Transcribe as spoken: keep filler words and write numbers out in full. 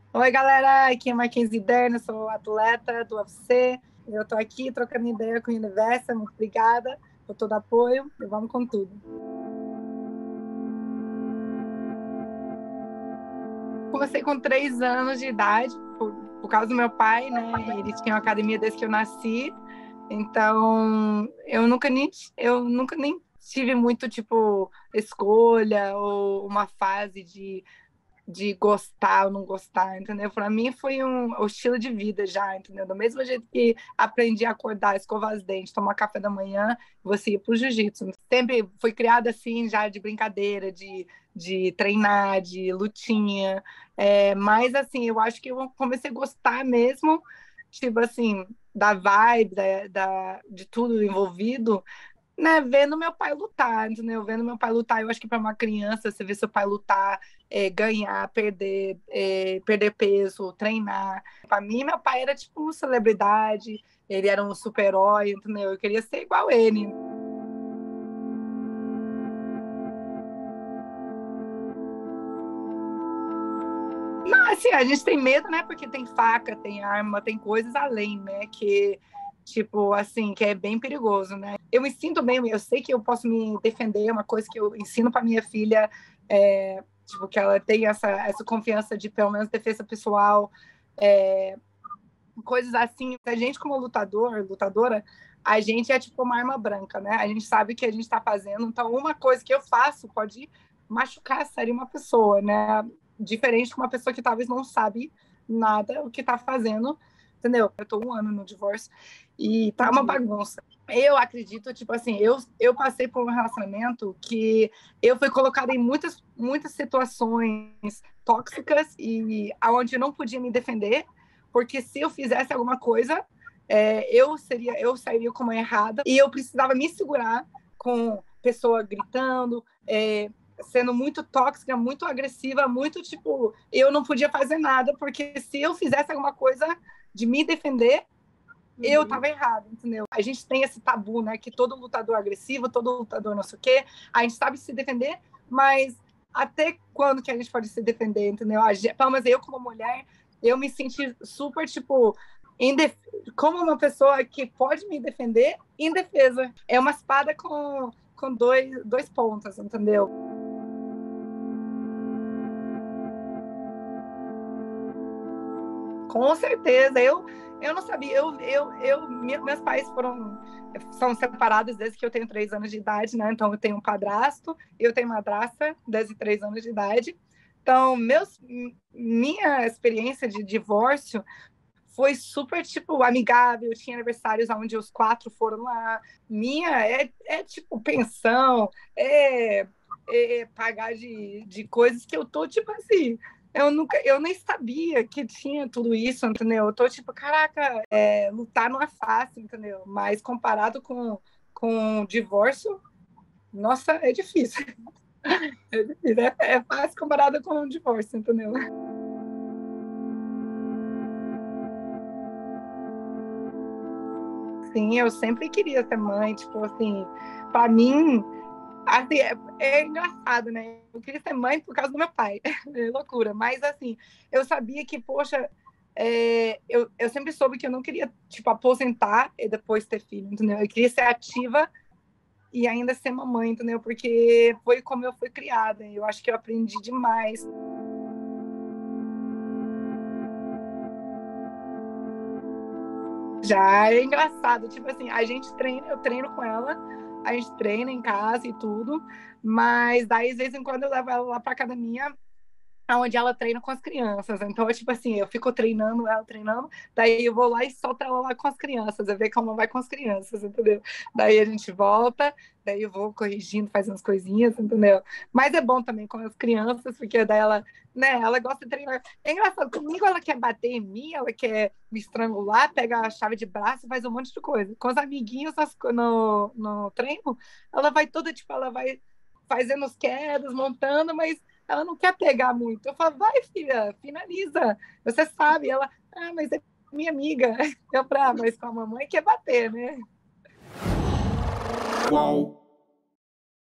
Oi, galera, aqui é Mackenzie Derna, sou atleta do U F C. Eu tô aqui trocando ideia com o Universo, muito obrigada por todo o apoio e vamos com tudo. Comecei com três anos de idade, por, por causa do meu pai, né? Ele tinha uma academia desde que eu nasci, então eu nunca nem, eu nunca nem tive muito, tipo, escolha ou uma fase de de gostar ou não gostar, entendeu? Para mim foi um, um estilo de vida já, entendeu? Do mesmo jeito que aprendi a acordar, escovar os dentes, tomar café da manhã, você ia pro jiu-jitsu. Sempre foi criada assim, já de brincadeira, de, de treinar, de lutinha. É, mas assim, eu acho que eu comecei a gostar mesmo, tipo assim, da vibe, da, da, de tudo envolvido, né, vendo meu pai lutar, entendeu? Vendo meu pai lutar, eu acho que para uma criança, você vê seu pai lutar, é, ganhar, perder, é, perder peso, treinar. Para mim, meu pai era tipo uma celebridade, ele era um super-herói, entendeu? Eu queria ser igual ele. Não, assim, a gente tem medo, né? Porque tem faca, tem arma, tem coisas além, né? Que, tipo, assim, que é bem perigoso, né? Eu me sinto bem, eu sei que eu posso me defender, é uma coisa que eu ensino para minha filha, é, tipo, que ela tem essa, essa confiança de, pelo menos, defesa pessoal, é, coisas assim. A gente, como lutador, lutadora, a gente é tipo uma arma branca, né? A gente sabe o que a gente está fazendo, então uma coisa que eu faço pode machucar sério uma pessoa, né? Diferente de uma pessoa que talvez não sabe nada o que está fazendo, entendeu? Eu tô um ano no divórcio e tá uma bagunça. Eu acredito, tipo assim, eu, eu passei por um relacionamento que eu fui colocada em muitas, muitas situações tóxicas e aonde eu não podia me defender, porque se eu fizesse alguma coisa, é, eu seria, eu sairia como errada e eu precisava me segurar com pessoa gritando, é, sendo muito tóxica, muito agressiva, muito tipo, eu não podia fazer nada, porque se eu fizesse alguma coisa de me defender, eu estava errado, entendeu? A gente tem esse tabu, né, que todo lutador agressivo, todo lutador não sei o quê, a gente sabe se defender, mas até quando que a gente pode se defender, entendeu? Pelo menos eu, como mulher, eu me senti super, tipo, indef... como uma pessoa que pode me defender indefesa. É uma espada com, com dois, dois pontas, entendeu? Com certeza, eu, eu não sabia, eu, eu, eu, meus pais foram, são separados desde que eu tenho três anos de idade, né? Então eu tenho um padrasto, eu tenho madrasta desde três anos de idade. Então, meus, minha experiência de divórcio foi super, tipo, amigável, tinha aniversários onde os quatro foram lá. Minha é, é tipo, pensão, é, é pagar de, de coisas que eu tô, tipo assim, eu nunca, eu nem sabia que tinha tudo isso, entendeu? Eu tô, tipo, caraca, é, lutar não é fácil, entendeu? Mas comparado com, com divórcio, nossa, é difícil. É difícil, é, é fácil comparado com o divórcio, entendeu? Sim, eu sempre queria ser mãe, tipo assim, para mim, assim, é, é engraçado, né? Eu queria ser mãe por causa do meu pai, é loucura, mas assim, eu sabia que, poxa, é, eu, eu sempre soube que eu não queria, tipo, aposentar e depois ter filho, entendeu? Eu queria ser ativa e ainda ser mamãe, entendeu? Porque foi como eu fui criada, eu acho que eu aprendi demais. Já é engraçado, tipo assim, a gente treina, eu treino com ela, a gente treina em casa e tudo, mas daí, de vez em quando, eu levo ela lá pra academia, onde ela treina com as crianças. Então, é tipo assim, eu fico treinando ela, treinando, daí eu vou lá e solto ela lá com as crianças, eu ver como vai com as crianças, entendeu? Daí a gente volta, daí eu vou corrigindo, fazendo as coisinhas, entendeu? Mas é bom também com as crianças, porque daí ela, né, ela gosta de treinar. É engraçado, comigo ela quer bater em mim, ela quer me estrangular, pega a chave de braço, faz um monte de coisa. Com os amiguinhos no, no treino, ela vai toda, tipo, ela vai fazendo os quedas, montando, mas ela não quer pegar muito. Eu falo, vai, filha, finaliza. Você sabe. Ela, ah, mas é minha amiga. Eu falo, ah, mas com a mamãe quer bater, né? Qual